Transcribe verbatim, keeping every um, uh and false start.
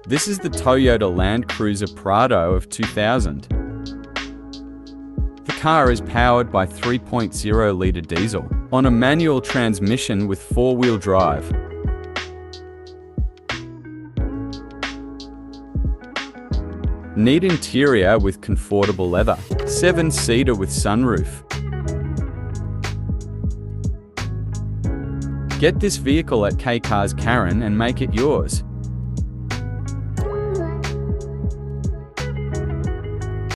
This is the Toyota Land Cruiser Prado of two thousand. The car is powered by three point oh litre diesel on a manual transmission with four-wheel drive. Neat interior with comfortable leather, seven-seater with sunroof. Get this vehicle at K Cars Karen and make it yours.